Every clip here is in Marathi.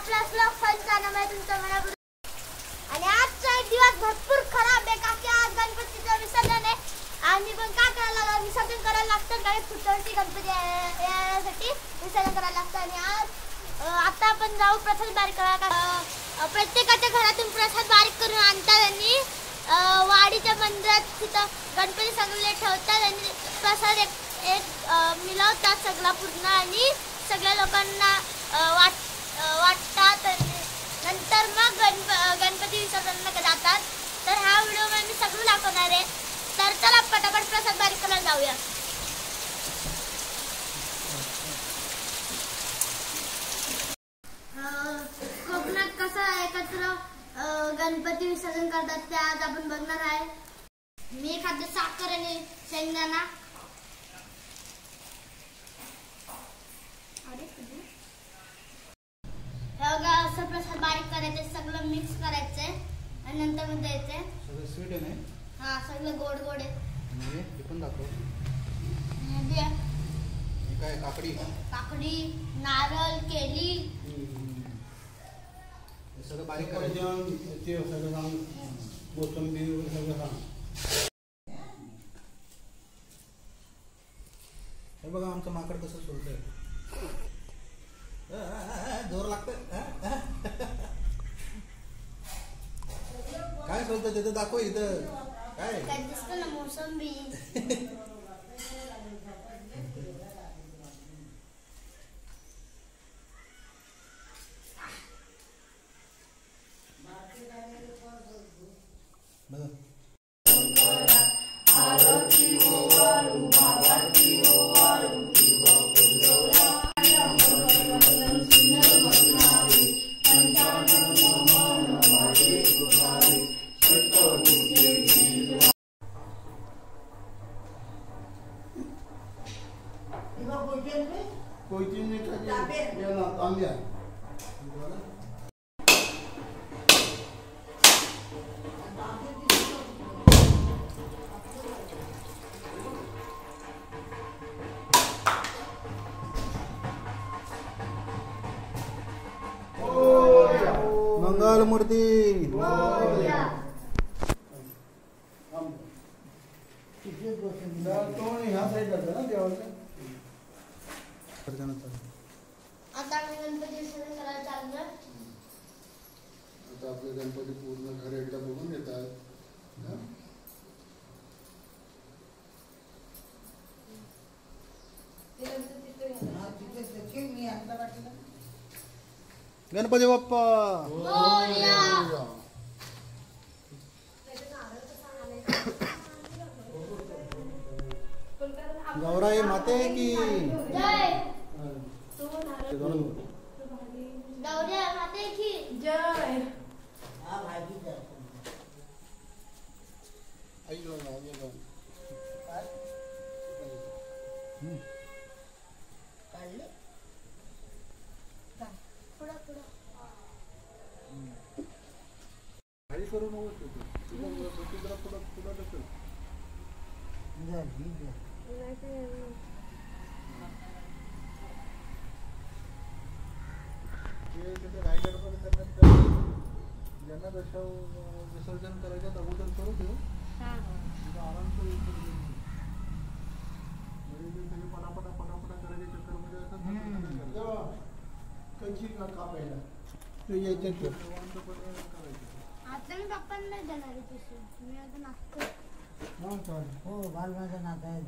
प्लस ब्लॉग चॅनलमध्ये तुमचं मनापासून आणि आजचा एक दिवस भरपूर खराब आहे का की आज गणपतीचं विसर्जन आहे आणि पण काय करायला विसर्जन करायला लागतं काय पुढच्या गणपती यासाठी विसर्जन करायला लागतं आणि आज आता आपण जाऊ प्रसाद बारीक करायला प्रत्येकाच्या घरातून प्रसाद बारीक करून आणतात आणि वाडीच्या मंदिरात तिथं गणपती सगळे ठेवतात आणि प्रसाद एक मिळवतात सगळा पूर्ण आणि सगळ्या लोकांना वाटतात आणि नंतर मग गणपती विसर्जनाला जातात. तर हा व्हिडिओ मी सगळं दाखवणार आहे. तर चला पटापट प्रसाद बारीक करायला जाऊया. कोकणात कसं एकत्र गणपती विसर्जन करतात ते आज आपण बघणार आहे. मी खाते साखर आणि शेंगदाणा. असं प्रसाद बारीक करायचं सगळं मिक्स करायचंय आणि नंतर मग द्यायचंय. सगळं स्वीट आहे ना? हा सगळं गोड गोड आहे. हे पण दाखव. काय काकडी काकडी नारळ केली सगळं बारीक करायचं. ते सगळं सांग कोथिंबीर सगळं सांग. हे बघा आमचं माकड कसं सोडतंय. जोर लागतंय. काय सोडतं तिथं दाखव. इथं काय दिसतं ना मोसंबी. मंगल मूर्ती आपले गणपती पूर्ण घर एकदा बघून येतात. गणपती बाप्पा गौराई माते की जय. गौऱ्या माते की जय. ज्यांना विसर्जन करायचं अगोदर करू दे. आराम पटापटा पटापटा करायचे चक्करमध्ये आता मी पप्पांना देणार आहे तशी. मी आता नाचतो. हो बाल माझा नाता आहे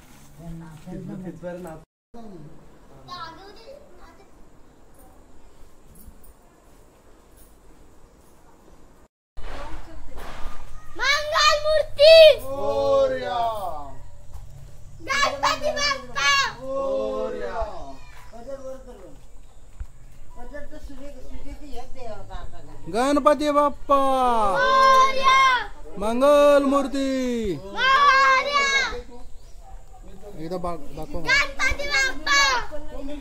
मंगल मूर्ती गणपती बाप्पा गणपती बाप्पा मंगल मूर्ती एकदा दाखव. गणपती बाप्पा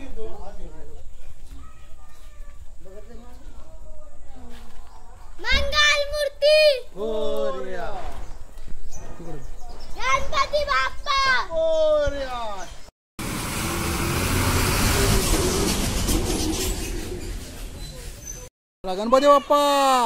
मंगल मूर्ती गणपती बाप्पा. गणपती बाप्पा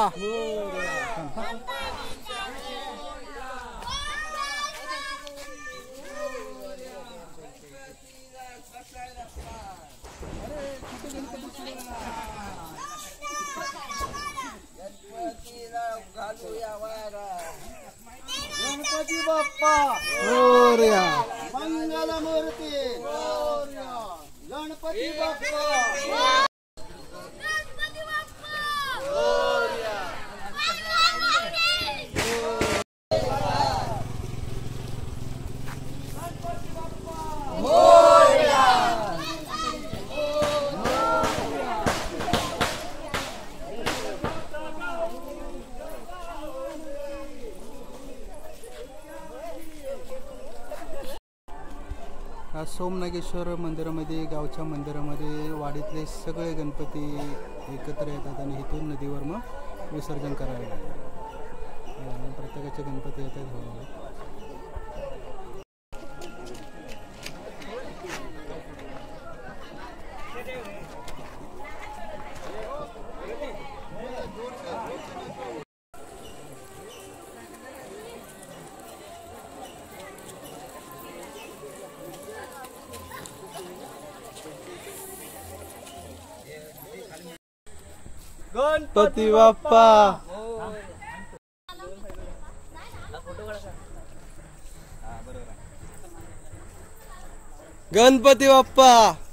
गणपती बाप्पा मोरया मंगलमूर्ती गणपती बाप्पा आज सोमनागेश्वर मंदिरामध्ये गावच्या मंदिरामध्ये वाडीतले सगळे गणपती एकत्र येतात आणि इथून नदीवर मग विसर्जन करायला लागतात. प्रत्येकाचे गणपती येतात हळूहळू. गणपती बाप्पा गणपती बाप्पा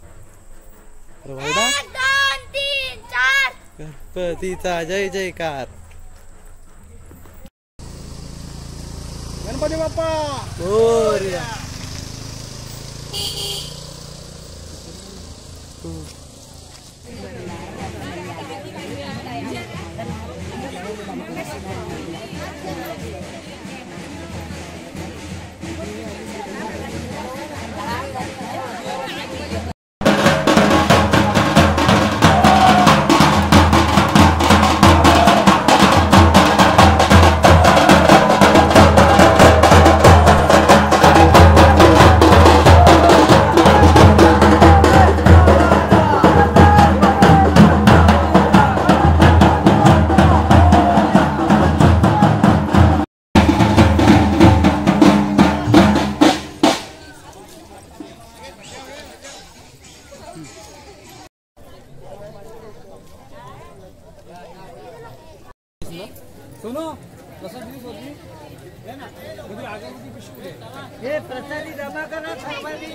गणपतीचा जय जयकार. गणपती बाप्पा मोरया. सुनो ये प्रसादी जमा करा सर्वांनी.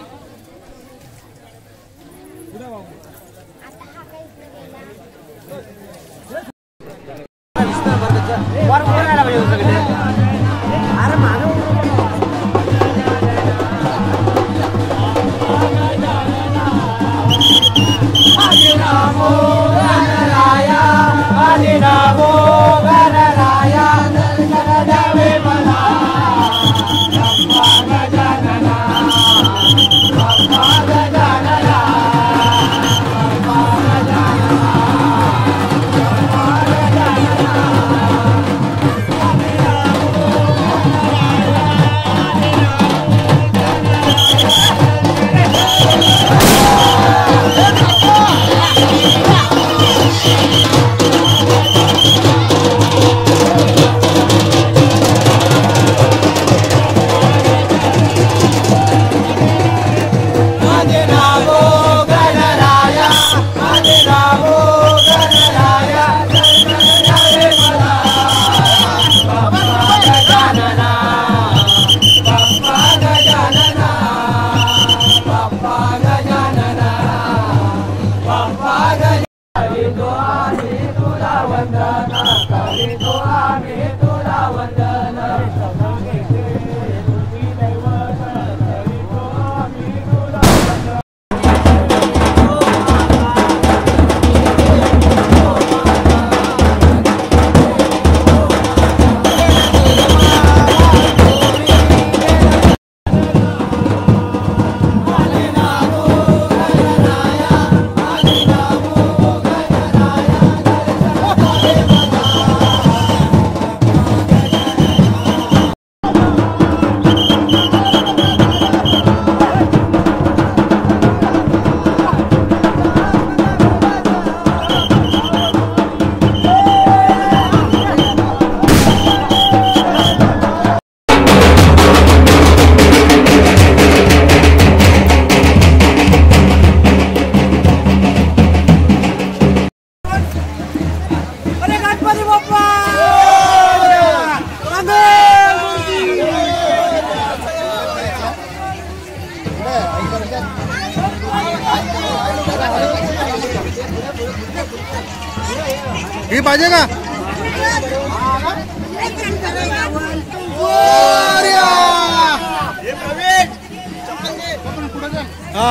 ही पाहिजे का हा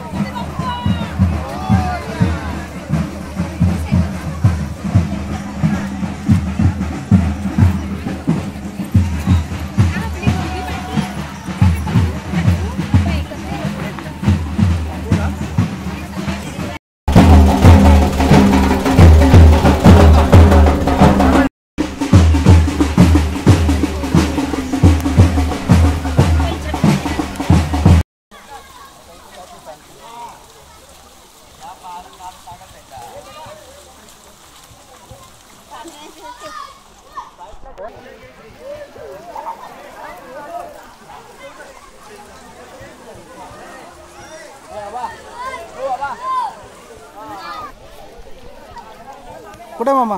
कुठे मामा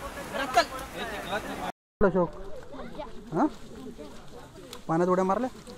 अशोक हा पाण्यात उड्या मारल्या